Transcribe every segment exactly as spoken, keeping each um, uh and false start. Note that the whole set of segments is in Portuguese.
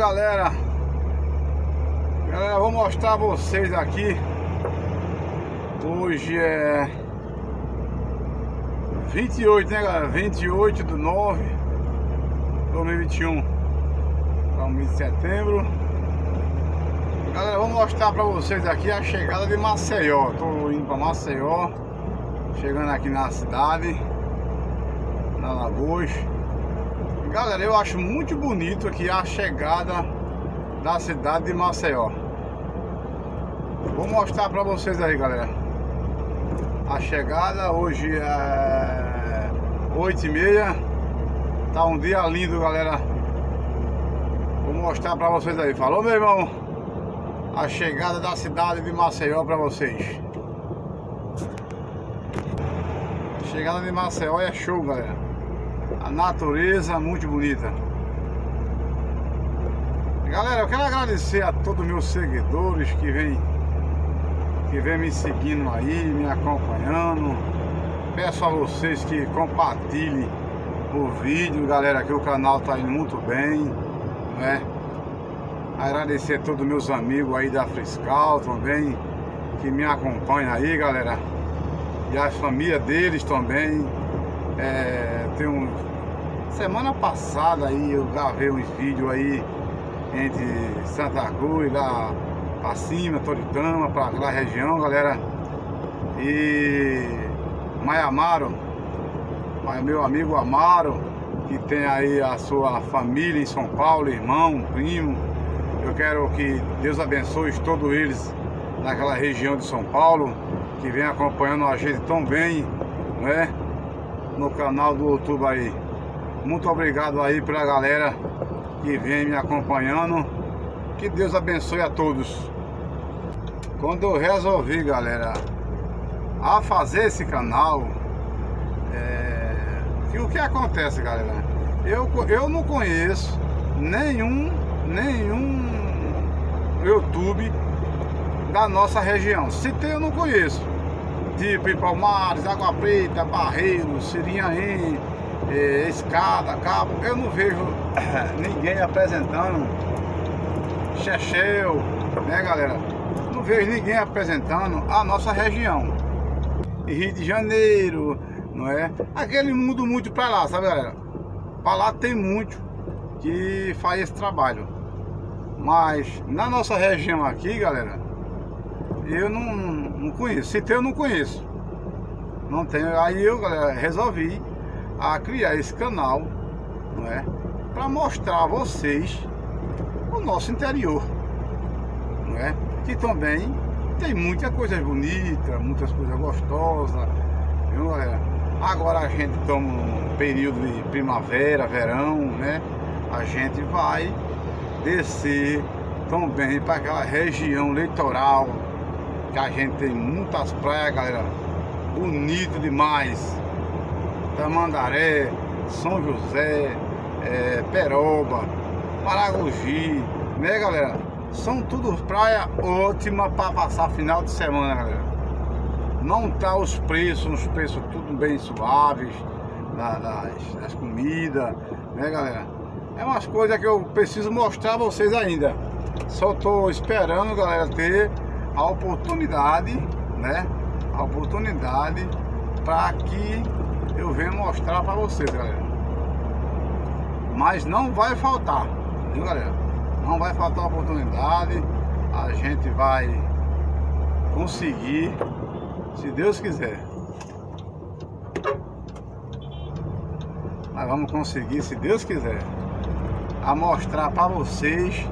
galera, galera, vou mostrar a vocês aqui. Hoje é vinte e oito, né, galera? vinte e oito de nove de dois mil e vinte e um, para o mês de setembro. Galera, vou mostrar para vocês aqui a chegada de Maceió. Tô indo para Maceió, chegando aqui na cidade, na Lagoas. Galera, eu acho muito bonito aqui a chegada da cidade de Maceió. Vou mostrar para vocês aí, galera. A chegada hoje é oito e meia. Tá um dia lindo, galera. Vou mostrar para vocês aí. Falou, meu irmão? A chegada da cidade de Maceió para vocês. A chegada de Maceió é show, galera. A natureza muito bonita. Galera, eu quero agradecer a todos os meus seguidores que vem que vem me seguindo aí, me acompanhando. Peço a vocês que compartilhem o vídeo, galera, que o canal tá indo muito bem, né? Agradecer a todos os meus amigos aí da Friscal também, que me acompanham aí, galera. E a família deles também. É, tem um... Semana passada aí eu gravei uns vídeos aí entre Santa Cruz, lá pra cima, Toritama, pra aquela região, galera. E Maiamaro, meu amigo Amaro, que tem aí a sua família em São Paulo, irmão, primo. Eu quero que Deus abençoe todos eles naquela região de São Paulo, que vem acompanhando a gente tão bem, né? No canal do YouTube aí. Muito obrigado aí pela galera que vem me acompanhando. Que Deus abençoe a todos. Quando eu resolvi, galera, a fazer esse canal, é... que o que acontece, galera? Eu, eu não conheço nenhum, nenhum YouTube da nossa região. Se tem, eu não conheço. Tipo Palmares, Água Preta, Barreiro, Sirinhaém, é, Escada, Cabo. Eu não vejo ninguém apresentando Chechel, né, galera? Não vejo ninguém apresentando a nossa região. E Rio de Janeiro, não é? Aquele mundo muito pra lá, sabe, galera? Pra lá tem muito que faz esse trabalho. Mas na nossa região aqui, galera, eu não, não conheço. Se tem, eu não conheço. Não tenho. Aí eu, galera, resolvi a criar esse canal, não é? Para mostrar a vocês o nosso interior, não é? Que também tem muita coisa bonita, muitas coisas gostosas, viu, galera? Agora a gente toma um período de primavera, verão, né? A gente vai descer também para aquela região litoral, que a gente tem muitas praias, galera, bonito demais. Tamandaré, São José, é, Peroba, Maragogi, né, galera? São tudo praias ótimas para passar final de semana, galera. Não tá os preços, os preços tudo bem suaves, da, das, das comidas, né, galera? É umas coisas que eu preciso mostrar a vocês ainda. Só tô esperando, galera, ter a oportunidade, né? A oportunidade para que eu venha mostrar para vocês, galera. Mas não vai faltar, viu, galera? Não vai faltar a oportunidade. A gente vai conseguir, se Deus quiser. Nós vamos conseguir, se Deus quiser, a mostrar para vocês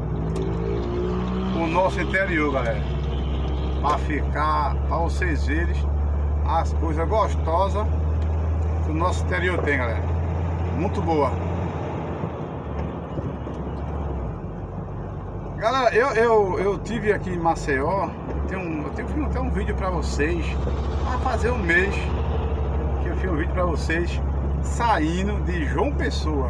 o nosso interior, galera. Para ficar, para vocês verem as coisas gostosas que o nosso interior tem, galera. Muito boa. Galera, eu, eu, eu tive aqui em Maceió. Tem um, eu tenho até um vídeo para vocês. Vai fazer um mês que eu fiz um vídeo para vocês saindo de João Pessoa.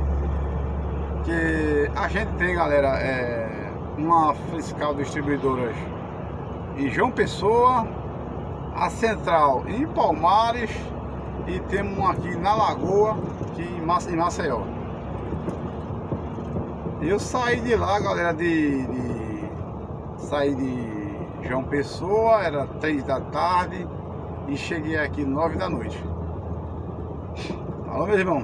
Que a gente tem, galera, é, uma Friscal Distribuidoras em João Pessoa, a central em Palmares e temos um aqui na Lagoa, aqui em Maceió. Eu saí de lá, galera, de, de saí de João Pessoa, era três da tarde e cheguei aqui nove da noite. Alô, meu irmão.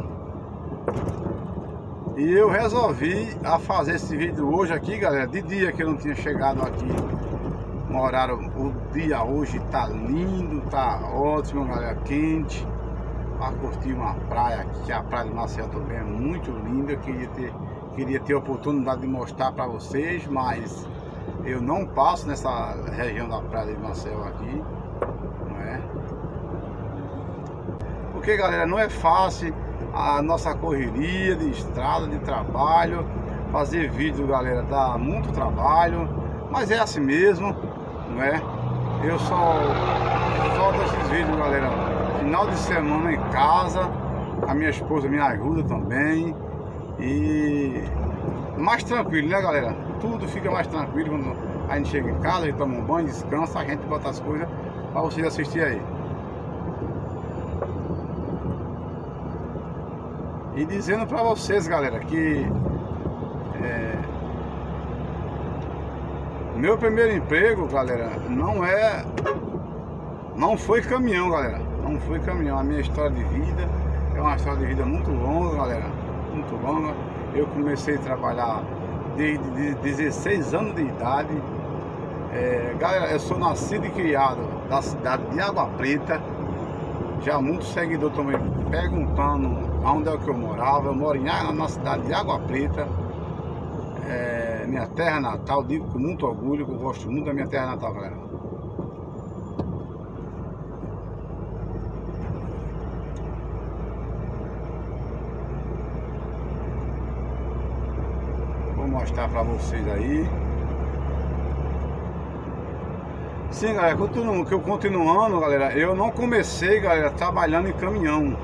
E eu resolvi a fazer esse vídeo hoje aqui, galera, de dia que eu não tinha chegado aqui no horário. O dia hoje tá lindo, tá ótimo, galera, quente, para curtir uma praia aqui, que a praia de Maceió também é muito linda. Eu queria ter, queria ter a oportunidade de mostrar para vocês, mas eu não passo nessa região da praia de Maceió aqui, não é? Porque, galera, não é fácil a nossa correria de estrada, de trabalho. Fazer vídeo, galera, dá muito trabalho, mas é assim mesmo, não é? Eu só solto esses vídeos, galera, final de semana em casa. A minha esposa me ajuda também. E mais tranquilo, né, galera? Tudo fica mais tranquilo quando a gente chega em casa, a gente toma um banho, descansa, a gente bota as coisas para vocês assistirem aí. E dizendo pra vocês, galera, que é, meu primeiro emprego, galera, não é, não foi caminhão, galera, não foi caminhão. A minha história de vida é uma história de vida muito longa, galera, muito longa. Eu comecei a trabalhar desde dezesseis anos de idade. É, galera, eu sou nascido e criado da cidade de Água Preta. Já muitos seguidores estão me perguntando onde é que eu morava. Eu moro em, na cidade de Água Preta, é, minha terra natal. Digo com muito orgulho que eu gosto muito da minha terra natal, galera. Vou mostrar pra vocês aí. Sim, galera, continuo, que eu continuando, galera, eu não comecei, galera, trabalhando em caminhão.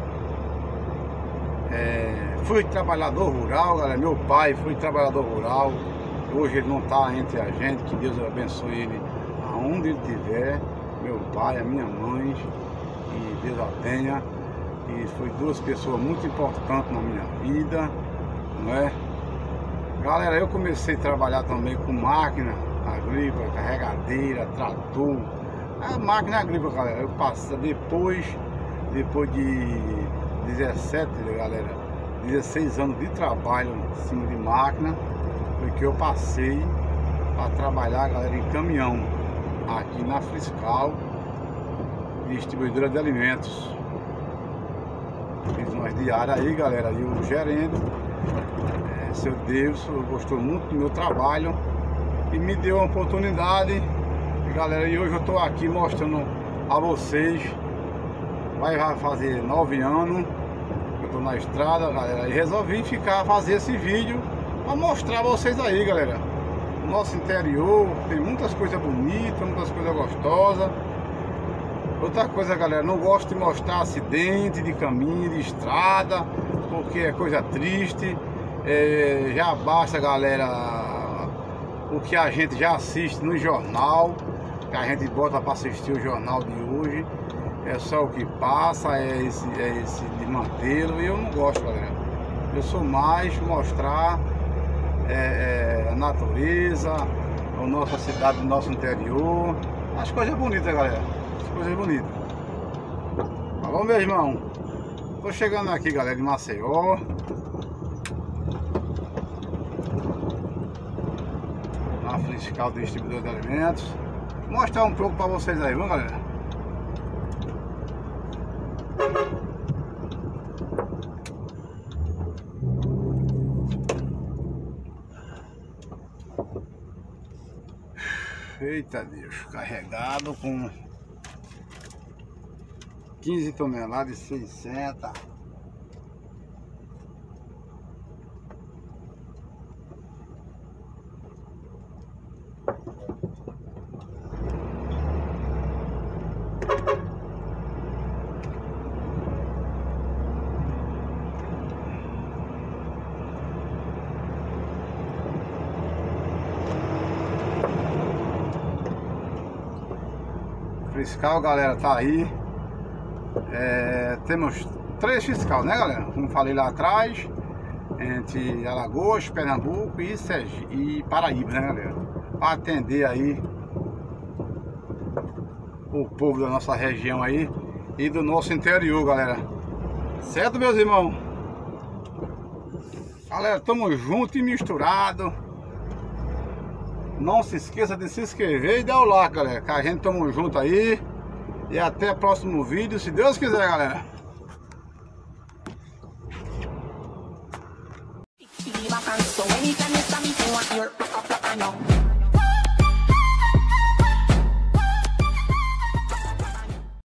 É, fui trabalhador rural, galera, meu pai foi trabalhador rural. Hoje ele não está entre a gente, que Deus abençoe ele aonde ele estiver. Meu pai, a minha mãe, que Deus a tenha. E foi duas pessoas muito importantes na minha vida, não é? Galera, eu comecei a trabalhar também com máquina agrícola, carregadeira, trator, a máquina agrícola, galera. Eu passei depois, depois de dezessete, galera, dezesseis anos de trabalho em cima de máquina, porque eu passei para trabalhar, galera, em caminhão, aqui na Friscal, distribuidora de alimentos. Fiz umas diárias aí, galera, e o gerente, é, seu Deus, gostou muito do meu trabalho e me deu uma oportunidade, galera, e hoje eu tô aqui mostrando a vocês. Vai fazer nove anos que eu tô na estrada, galera, e resolvi ficar fazer esse vídeo para mostrar a vocês aí, galera. O nosso interior tem muitas coisas bonitas, muitas coisas gostosas. Outra coisa, galera, não gosto de mostrar acidente de caminho, de estrada, porque é coisa triste. É, já basta, galera, o que a gente já assiste no jornal, que a gente bota para assistir o jornal de hoje. É só o que passa, é esse, é esse de mantê-lo, e eu não gosto, galera. Eu sou mais mostrar é, é, a natureza, a nossa cidade, o nosso interior, as coisas bonitas, galera, as coisas bonitas. Tá bom, meu irmão? Tô chegando aqui, galera, de Maceió. A Friscal Distribuidor de Alimentos. Vou mostrar um pouco para vocês aí, vamos, galera? Eita Deus, carregado com quinze toneladas e seiscentas. Fiscal, galera, tá aí. É, temos três fiscal, né, galera? Como falei lá atrás, entre Alagoas, Pernambuco e, Sergi e Paraíba, né, galera? Para atender aí o povo da nossa região aí e do nosso interior, galera. Certo, meus irmãos? Galera, tamo junto e misturado. Não se esqueça de se inscrever e dar o like, galera, que a gente tamo junto aí. E até o próximo vídeo, se Deus quiser, galera. So anytime you saw me, you want your